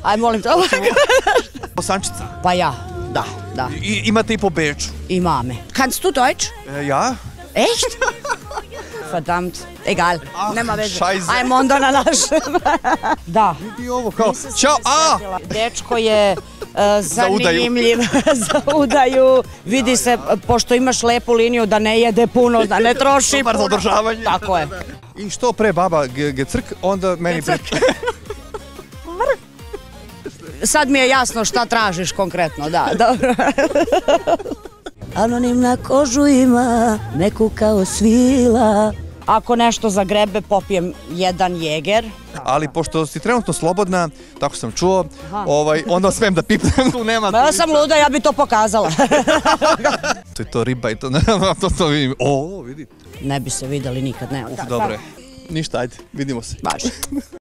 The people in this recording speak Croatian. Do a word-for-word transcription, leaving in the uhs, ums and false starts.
Aj, molim te. Bosančica. Pa ja, da, da. I, imate i po Beču. Imame. Kannst du Deutsch? E, ja? Echt? Verdammt. Egal, nema veze. Scheiße. Ajmo onda na naš. Da. I ovo kao, ćao, a! Dečko je uh, zanimljiv za udaju. Vidi se, pošto imaš lepu liniju, da ne jede puno, da ne troši Dobar za održavanje. Tako je. I što pre baba gecrk, onda meni pre... Sad mi je jasno šta tražiš konkretno, da, dobro. Anonimna kožu ima, neku kao svila. Ako nešto zagrebe, popijem jedan jeger. Ali pošto si trenutno slobodna, tako sam čuo, ovaj, onda smem da pipnem, tu nema... Ja sam luda, ja bi to pokazala. To je to riba i to, to, to vidim. O, vidi. Ne bi se videli nikad, ne. Uf, dobro je. Ništa, ajde, vidimo se. Baš.